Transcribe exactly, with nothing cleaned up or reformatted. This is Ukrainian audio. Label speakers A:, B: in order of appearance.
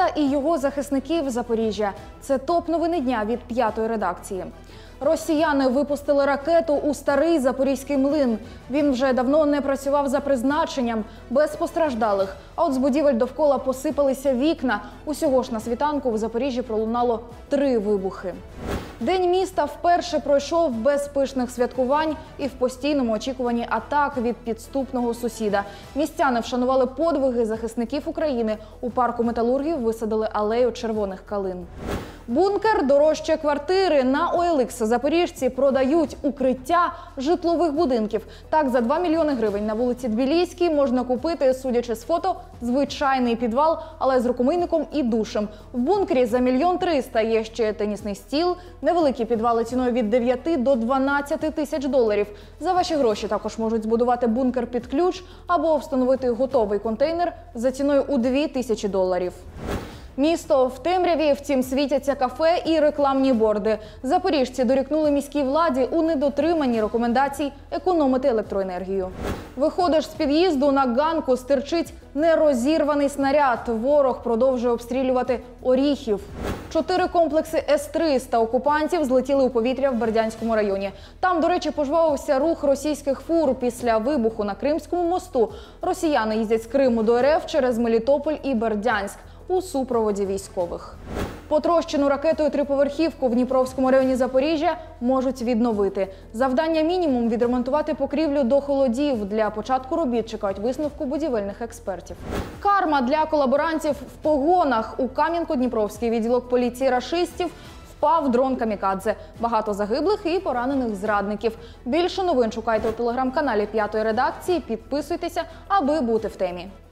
A: і його захисників Запоріжжя. Це топ-новини дня від п'ятої редакції. Росіяни випустили ракету у старий Запорізький млин. Він вже давно не працював за призначенням, без постраждалих. А от з будівель довкола посипалися вікна. Усього ж на світанку в Запоріжжі пролунало три вибухи. День міста вперше пройшов без пишних святкувань і в постійному очікуванні атак від підступного сусіда. Містяни вшанували подвиги захисників України. У парку металургів висадили алею червоних калин. Бункер дорожче квартири. На о ел ікс запоріжці продають укриття житлових будинків. Так, за два мільйони гривень на вулиці Тбіліській можна купити, судячи з фото, звичайний підвал, але з рукомийником і душем. В бункері за мільйон триста є ще тенісний стіл, невеликі підвали ціною від дев'яти до дванадцяти тисяч доларів. За ваші гроші також можуть збудувати бункер під ключ або встановити готовий контейнер за ціною у дві тисячі доларів. Місто в темряві, втім світяться кафе і рекламні борди. Запоріжці дорікнули міській владі у недотриманні рекомендацій економити електроенергію. Виходиш з під'їзду, на ганку стирчить нерозірваний снаряд. Ворог продовжує обстрілювати Оріхів. Чотири комплекси ес триста окупантів злетіли у повітря в Бердянському районі. Там, до речі, пожвавився рух російських фур після вибуху на Кримському мосту. Росіяни їздять з Криму до ер еф через Мелітополь і Бердянськ у супроводі військових. Потрощену ракетою триповерхівку в Дніпровському районі Запоріжжя можуть відновити. Завдання мінімум – відремонтувати покрівлю до холодів. Для початку робіт чекають висновку будівельних експертів. Карма для колаборантів в погонах. У Кам'янко-Дніпровський відділок поліції рашистів впав дрон камікадзе. Багато загиблих і поранених зрадників. Більше новин шукайте у телеграм-каналі п'ятої редакції. Підписуйтеся, аби бути в темі.